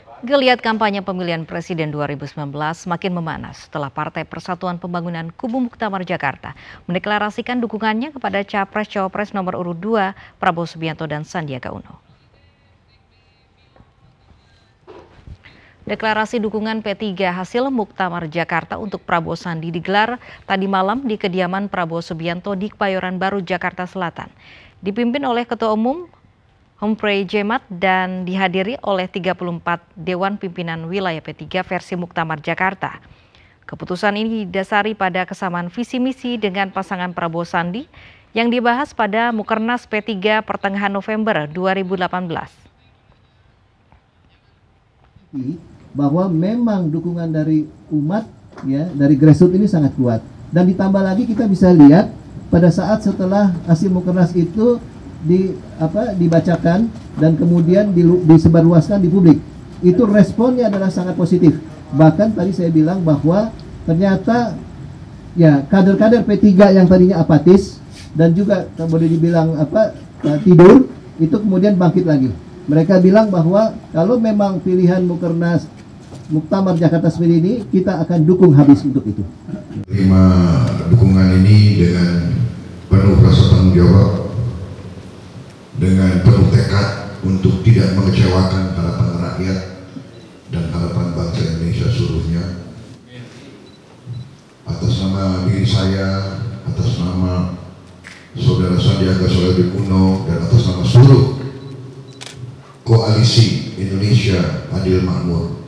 Geliat kampanye pemilihan presiden 2019 semakin memanas setelah Partai Persatuan Pembangunan Kubu Muktamar Jakarta mendeklarasikan dukungannya kepada Capres-Cawapres nomor urut 2 Prabowo Subianto dan Sandiaga Uno. Deklarasi dukungan P3 hasil Muktamar Jakarta untuk Prabowo Sandi digelar tadi malam di kediaman Prabowo Subianto di Kebayoran Baru, Jakarta Selatan. Dipimpin oleh Ketua Umum Humphrey Jemat dan dihadiri oleh 34 Dewan Pimpinan Wilayah P3 versi Muktamar Jakarta. Keputusan ini didasari pada kesamaan visi misi dengan pasangan Prabowo Sandi yang dibahas pada Mukernas P3 pertengahan November 2018. Bahwa memang dukungan dari umat ya, dari grassroots ini sangat kuat. Dan ditambah lagi kita bisa lihat pada saat setelah hasil Mukernas itu dibacakan dan kemudian disebarluaskan di publik, itu responnya adalah sangat positif. Bahkan tadi saya bilang bahwa ternyata ya kader-kader P3 yang tadinya apatis dan juga boleh dibilang tidur, itu kemudian bangkit lagi. Mereka bilang bahwa kalau memang pilihan Mukernas Muktamar Jakarta seperti ini, kita akan dukung habis untuk itu. Terima dukungan ini dengan penuh rasa tanggung jawab, dengan penuh tekad untuk tidak mengecewakan harapan rakyat dan harapan bangsa Indonesia seluruhnya. Atas nama diri saya, atas nama Saudara Sandiaga Uno, dan atas nama seluruh Koalisi Indonesia Adil Makmur,